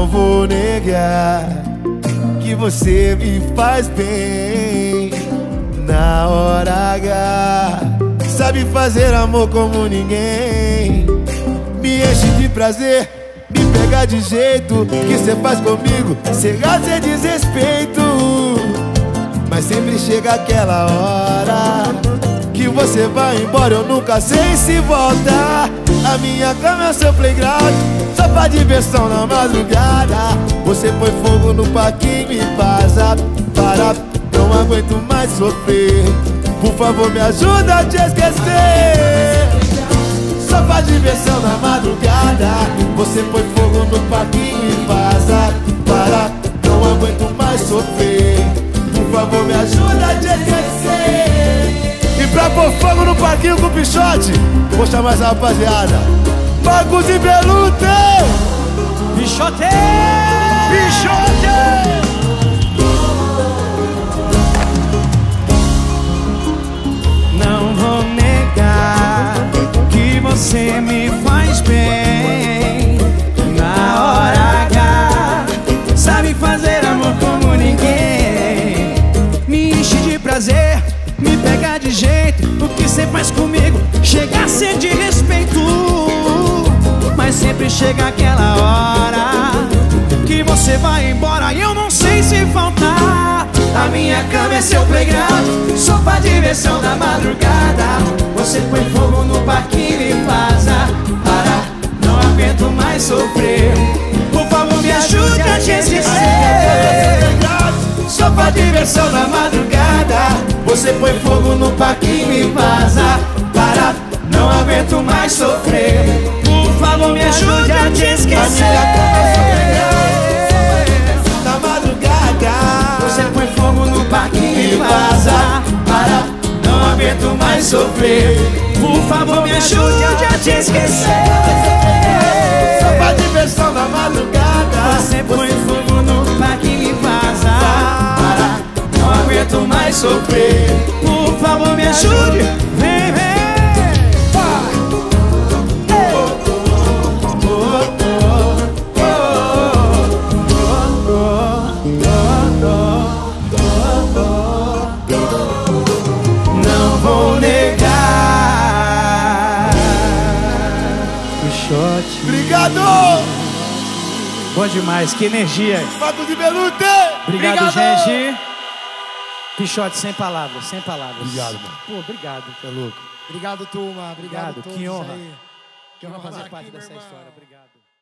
Não vou negar que você me faz bem na hora H. Sabe fazer amor como ninguém. Me enche de prazer, me pega de jeito. Que cê faz comigo, chega sem desrespeito. Mas sempre chega aquela hora que você vai embora, eu nunca sei se voltar. A minha cama é o seu playground, só pra diversão na madrugada. Você põe fogo no parquinho e vaza. Para, não aguento mais sofrer. Por favor, me ajuda a te esquecer. Só pra diversão na madrugada. Você põe fogo no parquinho e vaza. Para, não aguento mais sofrer. Por favor, me ajuda a te esquecer. E pra pôr fogo no parquinho com o Pichote, vou chamar essa rapaziada: Marcos e Beluto. Pichote! Pichote! Não vou negar que você me faz bem na hora H. Sabe fazer amor como ninguém. Me enche de prazer, me pega de jeito. O que cê faz comigo chega a ser de respeito. Mas sempre chega aquela hora que você vai embora e eu não sei se faltar. A minha cama é seu playground, só pra diversão da madrugada. Você põe fogo no parquinho e vaza. Para, não aguento mais sofrer. Por favor, me ajude a te esquecer. Só pra diversão da madrugada. Você põe fogo no parquinho e vaza. Para, não aguento mais sofrer. Por favor, me ajude a te esquecer. Na madrugada. Você põe fogo no parquinho e vaza. Para, não aguento mais sofrer. Por favor, me ajude a te esquecer. Só pra diversão na madrugada. Você põe fogo no parquinho e vaza. Para, não aguento mais sofrer. Por favor, me ajude. Vem, vem. Não vou negar. Pichote. Obrigado! Bom demais, que energia. Marcos e Beluto! Obrigado, gente. Pichote, sem palavras, sem palavras. Obrigado, mano. Pô, obrigado. Você é louco. Obrigado, turma. Obrigado a todos que honra. aí. Que honra fazer aqui, parte meu dessa irmão. história. Obrigado.